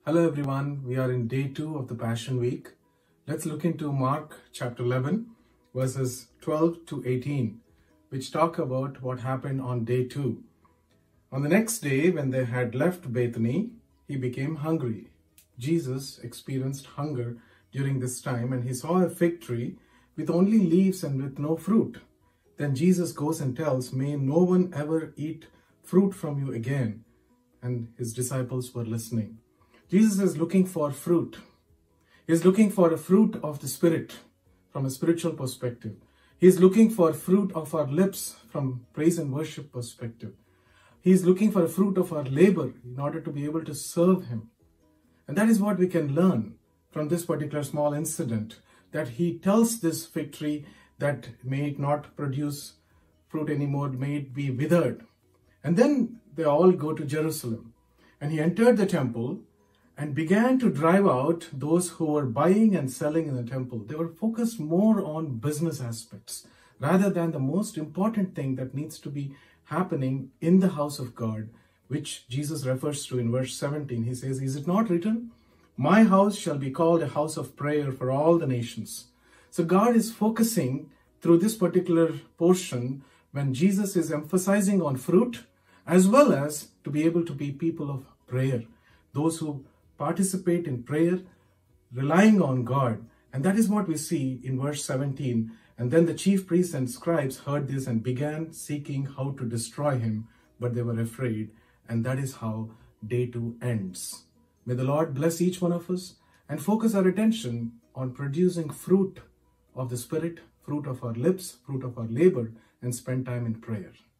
Hello everyone, we are in day 2 of the Passion Week. Let's look into Mark chapter 11 verses 12 to 18, which talk about what happened on day 2. On the next day, when they had left Bethany, he became hungry. Jesus experienced hunger during this time, and he saw a fig tree with only leaves and with no fruit. Then Jesus goes and tells, "May no one ever eat fruit from you again." And his disciples were listening. Jesus is looking for fruit. He is looking for a fruit of the Spirit from a spiritual perspective. He is looking for fruit of our lips from praise and worship perspective. He is looking for a fruit of our labor in order to be able to serve Him. And that is what we can learn from this particular small incident, that He tells this fig tree that may it not produce fruit anymore, may it be withered. And then they all go to Jerusalem. And He entered the temple and began to drive out those who were buying and selling in the temple. They were focused more on business aspects rather than the most important thing that needs to be happening in the house of God, which Jesus refers to in verse 17. He says, "Is it not written, 'My house shall be called a house of prayer for all the nations'?" So God is focusing through this particular portion when Jesus is emphasizing on fruit as well as to be able to be people of prayer, those who participate in prayer, relying on God. And that is what we see in verse 17. "And then the chief priests and scribes heard this and began seeking how to destroy him, but they were afraid." And that is how day 2 ends. May the Lord bless each one of us and focus our attention on producing fruit of the Spirit, fruit of our lips, fruit of our labor, and spend time in prayer.